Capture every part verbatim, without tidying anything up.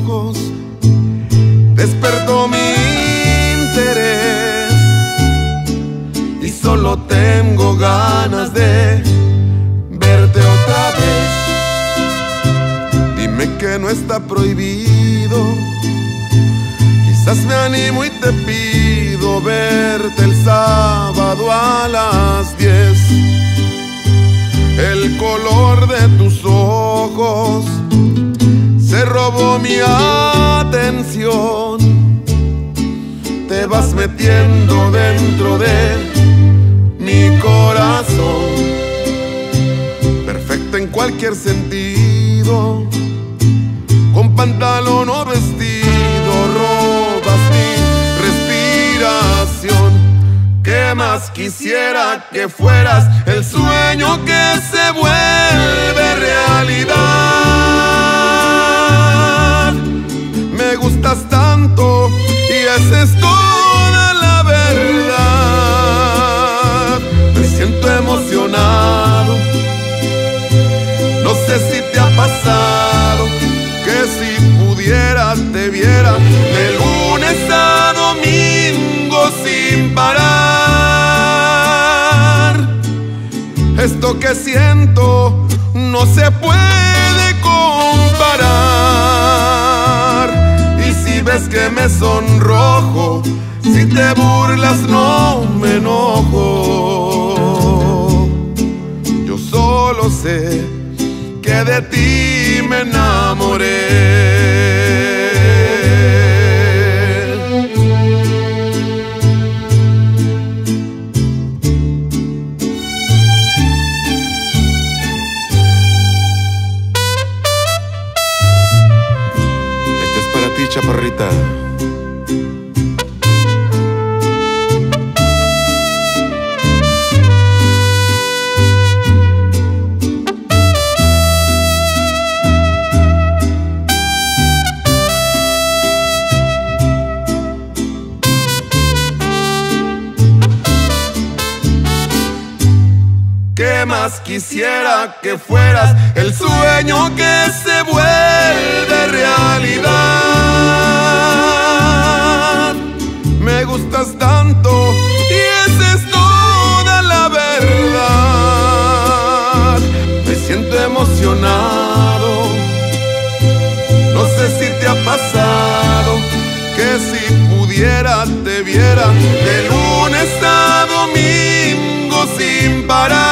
ojos despertó mi interés y solo tengo ganas de verte otra vez. Dime que no está prohibido, quizás me animo y te pido verte el sábado a las diez. El color de tus ojos se robó mi atención. Te vas metiendo dentro de mi corazón, perfecto en cualquier sentido, con pantalón o vestido, robas mi respiración. ¿Qué más quisiera que fueras el sueño que se vuelve realidad? Me gustas tanto y esa es toda la verdad. Me siento emocionado, no sé si te ha pasado que si pudiera te viera de lunes a domingo sin parar. Esto que siento no se puede comparar. Y si ves que me sonrojo, si te burlas no me enojo. Yo solo sé que de ti me enamoré. Chaparrita, ¿qué más quisiera que fueras el sueño que se vuelve realidad? Me gustas tanto y esa es toda la verdad. Me siento emocionado, no sé si te ha pasado que si pudiera te viera de lunes a domingo sin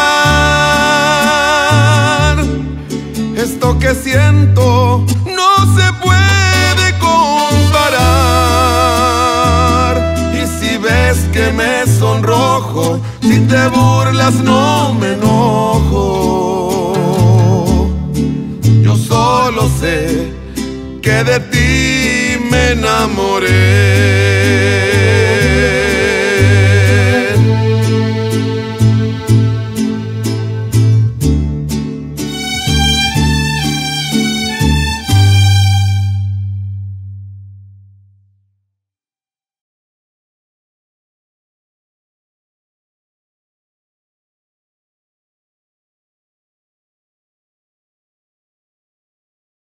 parar. Esto que siento no se puede comparar. Y si ves que me sonrojo, si te burlas no me enojo. Yo solo sé que de ti me enamoré.